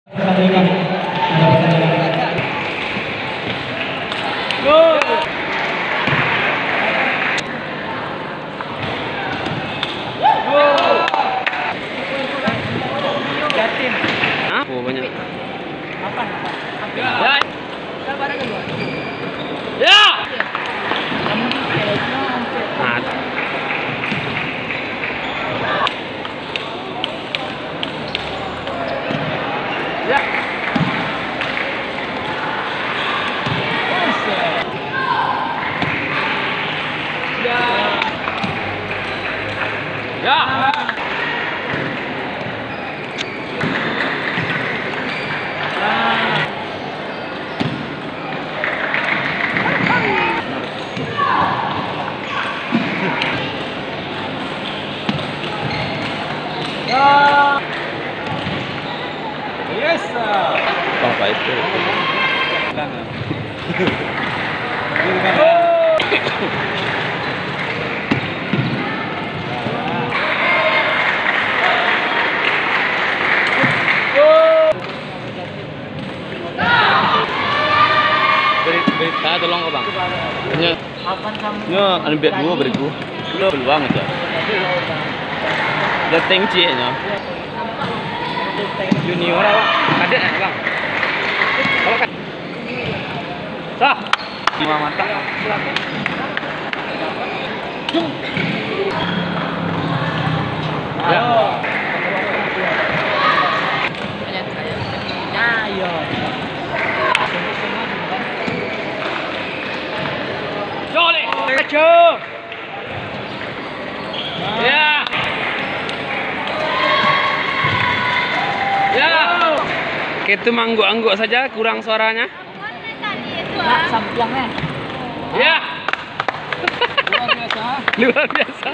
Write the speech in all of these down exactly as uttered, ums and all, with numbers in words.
Oh, banyak. Ya. Ya. Nah. Ya. Ya. Ya. Yes. Apa itu? Beri, beri, saya tolong kau bang. Nya, nya, anu bet gua beri gua. Lo peluang aja. Dia tinggi nya. Junior awak, ada eh bang. Kalau kan, sah. Lima mata. Ya. Jolly, kacau. Ya. Ya. Kita mangguk-angguk saja, kurang suaranya. Nak sampingnya. Ya. Luar biasa. Luar biasa.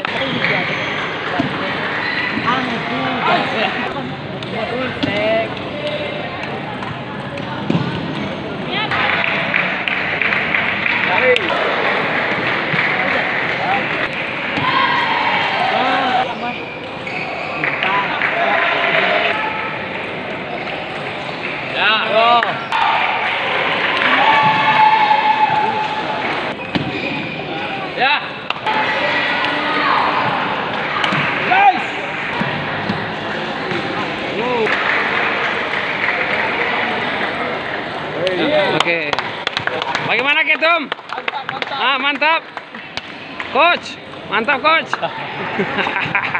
Ya, bro. Ya. Guys. Oke. Bagaimana Ketum? Mantap, mantap. Ah, mantap. Coach, mantap coach.